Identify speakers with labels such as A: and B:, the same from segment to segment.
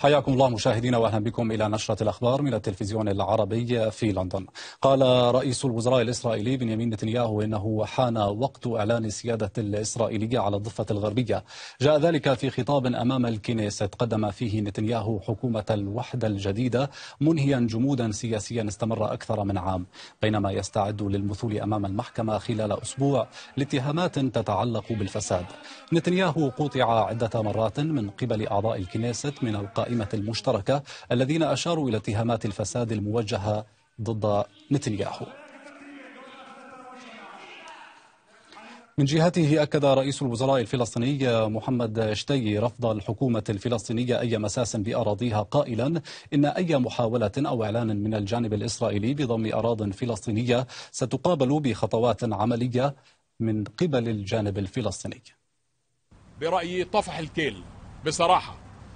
A: حياكم الله مشاهدينا واهلا بكم الى نشرة الاخبار من التلفزيون العربي في لندن. قال رئيس الوزراء الاسرائيلي بنيامين نتنياهو انه حان وقت اعلان السيادة الاسرائيلية على الضفة الغربية. جاء ذلك في خطاب امام الكنيست قدم فيه نتنياهو حكومة الوحدة الجديدة منهيا جمودا سياسيا استمر اكثر من عام، بينما يستعد للمثول امام المحكمة خلال اسبوع لاتهامات تتعلق بالفساد. نتنياهو قوطع عدة مرات من قبل اعضاء الكنيست من القائمة المشتركة الذين أشاروا إلى اتهامات الفساد الموجهة ضد نتنياهو. من جهته أكد رئيس الوزراء الفلسطيني محمد شتي رفض الحكومة الفلسطينية أي مساس بأراضيها، قائلا إن أي محاولة أو إعلان من الجانب الإسرائيلي بضم أراضٍ فلسطينية ستقابل بخطوات عملية من قبل الجانب الفلسطيني.
B: برأيي طفح الكيل بصراحة.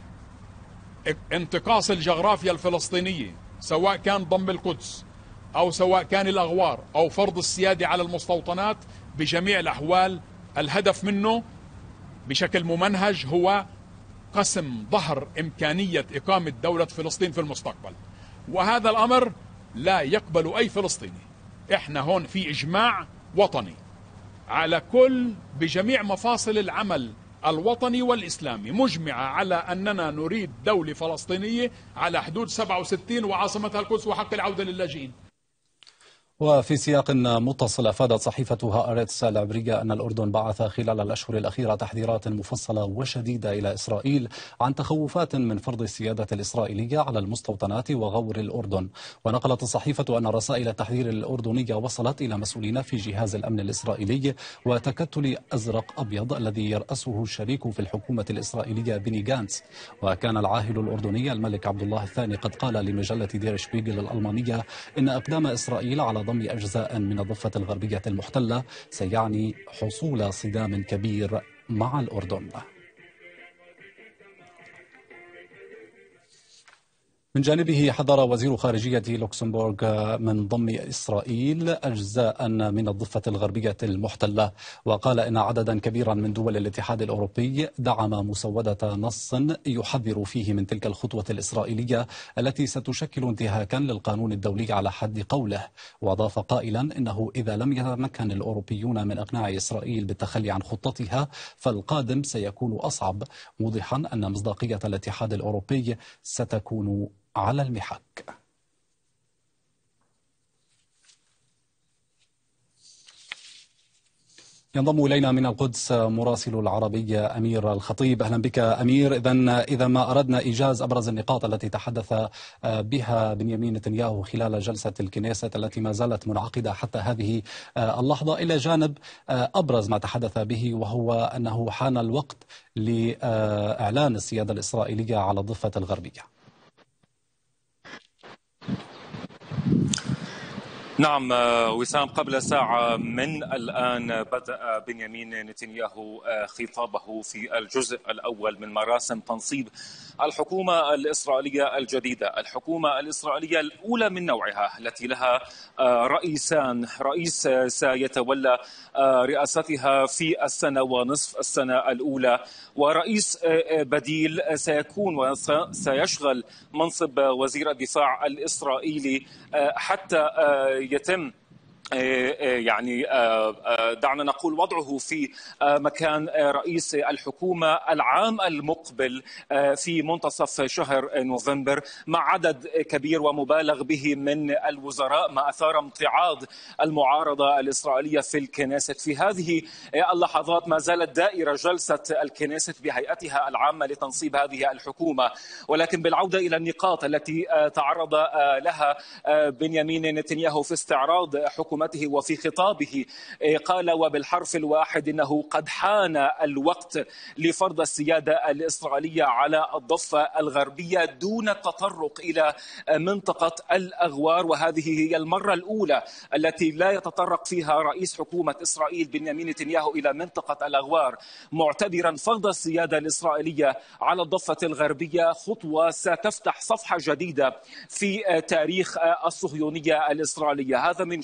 B: انتقاص الجغرافيا الفلسطينية سواء كان ضم القدس أو سواء كان الأغوار أو فرض السيادة على المستوطنات، بجميع الأحوال الهدف منه بشكل ممنهج هو قسم ظهر إمكانية إقامة دولة فلسطين في المستقبل، وهذا الأمر لا يقبل أي فلسطيني. إحنا هون في إجماع وطني على كل بجميع مفاصل العمل الوطني والإسلامي، مجمعة على أننا نريد دولة فلسطينية على حدود 67 وعاصمتها القدس وحق العودة للاجئين.
A: وفي سياق متصل أفادت صحيفة هآرتس العبرية أن الأردن بعث خلال الأشهر الأخيرة تحذيرات مفصلة وشديدة إلى إسرائيل عن تخوفات من فرض السيادة الإسرائيلية على المستوطنات وغور الأردن. ونقلت الصحيفة أن رسائل التحذير الأردنية وصلت إلى مسؤولين في جهاز الأمن الإسرائيلي وتكتل أزرق أبيض الذي يرأسه الشريك في الحكومة الإسرائيلية بني جانتس. وكان العاهل الأردني الملك عبد الله الثاني قد قال لمجلة دير شبيغل الألمانية إن أقدام إسرائيل على ضم أجزاء من الضفة الغربية المحتلة سيعني حصول صدام كبير مع الأردن. من جانبه حذر وزير خارجية لوكسمبورغ من ضم إسرائيل أجزاء من الضفة الغربية المحتلة، وقال إن عددا كبيرا من دول الاتحاد الأوروبي دعم مسودة نص يحذر فيه من تلك الخطوة الإسرائيلية التي ستشكل انتهاكا للقانون الدولي على حد قوله. وأضاف قائلا إنه إذا لم يتمكن الأوروبيون من إقناع إسرائيل بالتخلي عن خطتها فالقادم سيكون أصعب، موضحا أن مصداقية الاتحاد الأوروبي ستكون على المحك. ينضم إلينا من القدس مراسل العربي أمير الخطيب. أهلا بك أمير. إذا ما أردنا إيجاز أبرز النقاط التي تحدث بها بنيامين نتنياهو خلال جلسة الكنيست التي ما زالت منعقدة حتى هذه اللحظة، إلى جانب أبرز ما تحدث به وهو أنه حان الوقت لإعلان السيادة الإسرائيلية على الضفة الغربية.
C: نعم وسام، قبل ساعة من الآن بدأ بنيامين نتنياهو خطابه في الجزء الأول من مراسم تنصيب الحكومة الإسرائيلية الجديدة، الحكومة الإسرائيلية الأولى من نوعها التي لها رئيسان، رئيس سيتولى رئاستها في السنة ونصف السنة الأولى، ورئيس بديل سيكون وسيشغل منصب وزير الدفاع الإسرائيلي حتى يتم يعني دعنا نقول وضعه في مكان رئيس الحكومة العام المقبل في منتصف شهر نوفمبر، مع عدد كبير ومبالغ به من الوزراء، ما أثار امتعاض المعارضة الإسرائيلية في الكنيست. في هذه اللحظات ما زالت دائرة جلسة الكنيست بهيئتها العامة لتنصيب هذه الحكومة، ولكن بالعودة إلى النقاط التي تعرض لها بنيامين نتنياهو في استعراض حكومته وفي خطابه، قال وبالحرف الواحد إنه قد حان الوقت لفرض السيادة الإسرائيلية على الضفة الغربية دون التطرق إلى منطقة الأغوار، وهذه هي المرة الأولى التي لا يتطرق فيها رئيس حكومة إسرائيل بنيامين نتنياهو إلى منطقة الأغوار، معتبرا فرض السيادة الإسرائيلية على الضفة الغربية خطوة ستفتح صفحة جديدة في تاريخ الصهيونية الإسرائيلية. هذا من جانب. من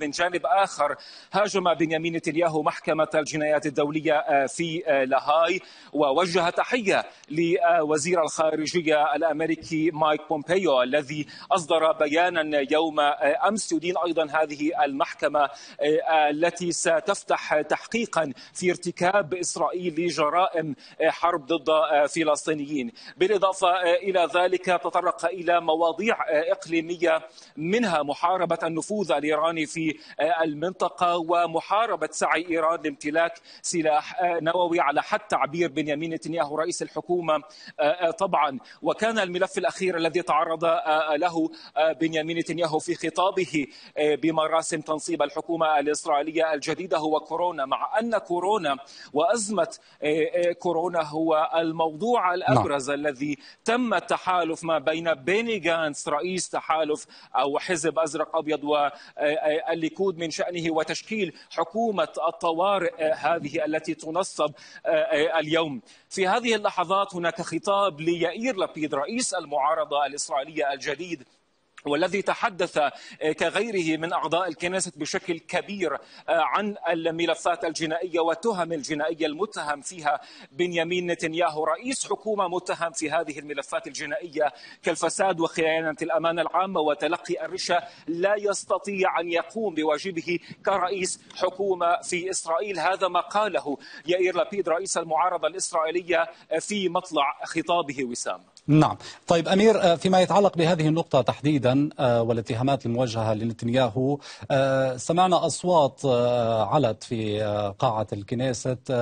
C: من جانب آخر هاجم بنيامين نتنياهو محكمة الجنايات الدولية في لاهاي، ووجه تحية لوزير الخارجية الأمريكي مايك بومبيو الذي أصدر بيانا يوم أمس يدين أيضا هذه المحكمة التي ستفتح تحقيقا في ارتكاب إسرائيل لجرائم حرب ضد فلسطينيين. بالإضافة إلى ذلك تطرق إلى مواضيع إقليمية منها محاربة النفوذ الإيراني في المنطقة ومحاربة سعي إيران لامتلاك سلاح نووي على حد تعبير بنيامين نتنياهو رئيس الحكومة طبعا. وكان الملف الأخير الذي تعرض له بنيامين نتنياهو في خطابه بمراسم تنصيب الحكومة الإسرائيلية الجديدة هو كورونا، مع أن كورونا وأزمة كورونا هو الموضوع الأبرز الذي تم التحالف ما بين بيني غانتس رئيس تحالف أو حزب أزرق أبيض والليكود من شأنه وتشكيل حكومة الطوارئ هذه التي تنصب اليوم. في هذه اللحظات هناك خطاب ليائير لابيد رئيس المعارضة الإسرائيلية الجديد، والذي تحدث كغيره من أعضاء الكنيست بشكل كبير عن الملفات الجنائية والتهم الجنائية المتهم فيها بنيامين نتنياهو رئيس حكومة متهم في هذه الملفات الجنائية كالفساد وخيانة الأمانة العامة وتلقي الرشا، لا يستطيع أن يقوم بواجبه كرئيس حكومة في إسرائيل. هذا ما قاله يائير لابيد رئيس المعارضة الإسرائيلية في مطلع خطابه. وسام.
A: نعم. طيب أمير، فيما يتعلق بهذه النقطة تحديدا والاتهامات الموجهة لنتنياهو، سمعنا أصوات علت في قاعة الكنيست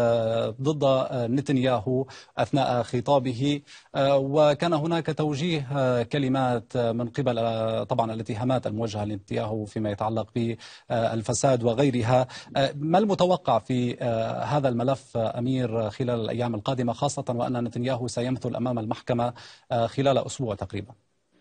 A: ضد نتنياهو أثناء خطابه، وكان هناك توجيه كلمات من قبل طبعا الاتهامات الموجهة لنتنياهو فيما يتعلق بالفساد وغيرها. ما المتوقع في هذا الملف أمير خلال الأيام القادمة، خاصة وأن نتنياهو سيمثل أمام المحكمة خلال أسبوع تقريبا؟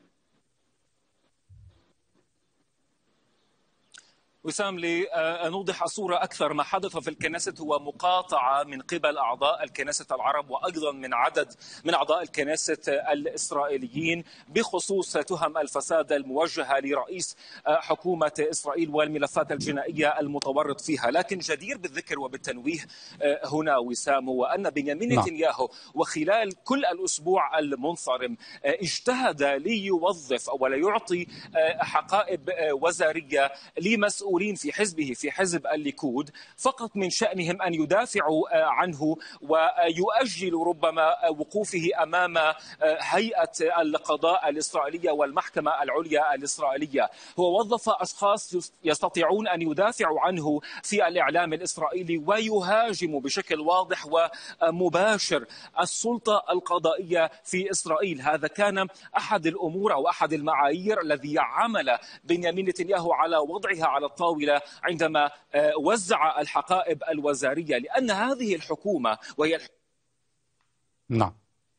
C: وسام، لنوضح الصورة أكثر، ما حدث في الكنيست هو مقاطعة من قبل أعضاء الكنيست العرب وأيضا من عدد من أعضاء الكنيست الإسرائيليين بخصوص تهم الفساد الموجهة لرئيس حكومة إسرائيل والملفات الجنائية المتورط فيها. لكن جدير بالذكر وبالتنويه هنا وسام هو أن بنيامين نتنياهو وخلال كل الأسبوع المنصرم اجتهد ليوظف أو ليعطي حقائب وزارية لمسؤولين في حزبه في حزب الليكود فقط من شأنهم أن يدافعوا عنه ويؤجلوا ربما وقوفه أمام هيئة القضاء الإسرائيلية والمحكمة العليا الإسرائيلية. هو وظف أشخاص يستطيعون أن يدافعوا عنه في الإعلام الإسرائيلي ويهاجموا بشكل واضح ومباشر السلطة القضائية في إسرائيل. هذا كان أحد الأمور أو أحد المعايير الذي عمل بنيامين نتنياهو على وضعها على الطاولة عندما وزع الحقائب الوزارية، لأن هذه الحكومة وهي
A: نعم.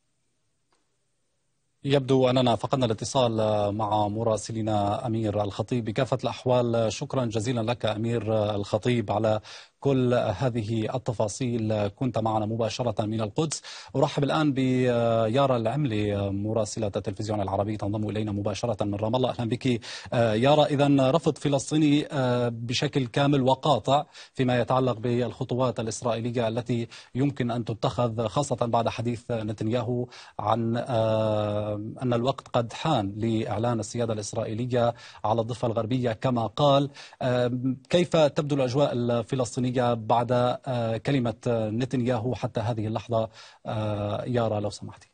A: يبدو أننا فقدنا الاتصال مع مراسلنا أمير الخطيب. بكافة الأحوال شكرا جزيلا لك أمير الخطيب على كل هذه التفاصيل، كنت معنا مباشرة من القدس. أرحب الآن بيارا العملي مراسلة التلفزيون العربي تنضم إلينا مباشرة من رام الله. أهلا بك يارا. إذن رفض فلسطيني بشكل كامل وقاطع فيما يتعلق بالخطوات الإسرائيلية التي يمكن أن تتخذ، خاصة بعد حديث نتنياهو عن أن الوقت قد حان لإعلان السيادة الإسرائيلية على الضفة الغربية كما قال. كيف تبدو الأجواء الفلسطينية بعد كلمة نتنياهو حتى هذه اللحظة يارا لو سمحتي؟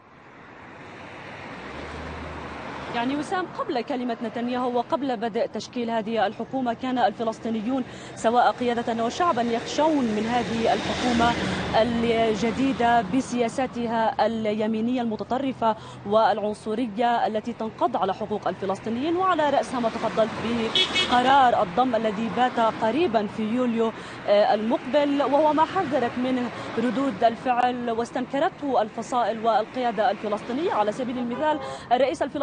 D: يعني وسام، قبل كلمة نتنياهو وقبل بدء تشكيل هذه الحكومة كان الفلسطينيون سواء قيادة وشعبا يخشون من هذه الحكومة الجديدة بسياساتها اليمينية المتطرفة والعنصرية التي تنقض على حقوق الفلسطينيين، وعلى رأسها ما تفضلت به قرار الضم الذي بات قريبا في يوليو المقبل، وهو ما حذرت منه ردود الفعل واستنكرته الفصائل والقيادة الفلسطينية. على سبيل المثال الرئيس الفلسطيني محمود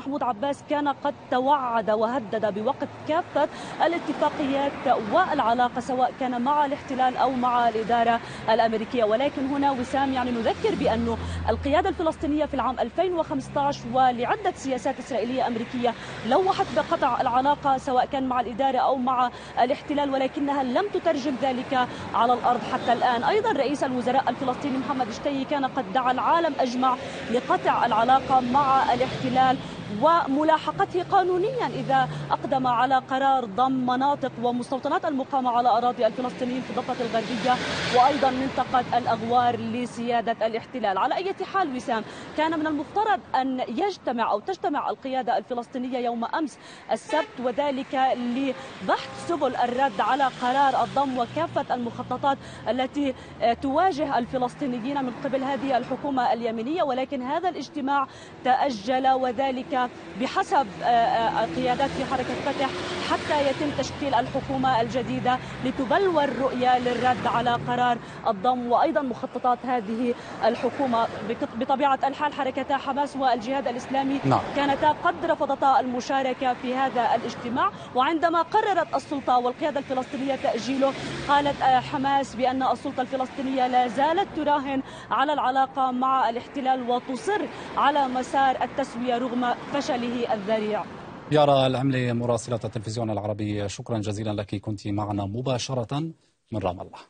D: محمود عباس كان قد توعد وهدد بوقف كافة الاتفاقيات والعلاقة سواء كان مع الاحتلال أو مع الإدارة الأمريكية. ولكن هنا وسام نذكر بأن القيادة الفلسطينية في العام 2015 ولعدة سياسات إسرائيلية أمريكية لوحت بقطع العلاقة سواء كان مع الإدارة أو مع الاحتلال، ولكنها لم تترجم ذلك على الأرض حتى الآن. أيضا رئيس الوزراء الفلسطيني محمد شتي كان قد دعا العالم أجمع لقطع العلاقة مع الاحتلال وملاحقته قانونيا إذا أقدم على قرار ضم مناطق ومستوطنات المقامة على أراضي الفلسطينيين في الضفة الغربية وأيضا منطقة الأغوار لسيادة الاحتلال. على أي حال وسام، كان من المفترض أن تجتمع القيادة الفلسطينية يوم أمس السبت، وذلك لبحث سبل الرد على قرار الضم وكافة المخططات التي تواجه الفلسطينيين من قبل هذه الحكومة اليمينية، ولكن هذا الاجتماع تأجل، وذلك بحسب قيادات في حركة فتح حتى يتم تشكيل الحكومة الجديدة لتبلور الرؤية للرد على قرار الضم وأيضا مخططات هذه الحكومة. بطبيعة الحال حركتا حماس والجهاد الإسلامي كانتا قد رفضتا المشاركة في هذا الاجتماع، وعندما قررت السلطة والقيادة الفلسطينية تأجيله قالت حماس بأن السلطة الفلسطينية لا زالت تراهن على العلاقة مع الاحتلال وتصر على مسار التسوية رغم فشله الذريع.
A: يارا العملي مراسلة التلفزيون العربي، شكرا جزيلا لك، كنت معنا مباشرة من رام الله.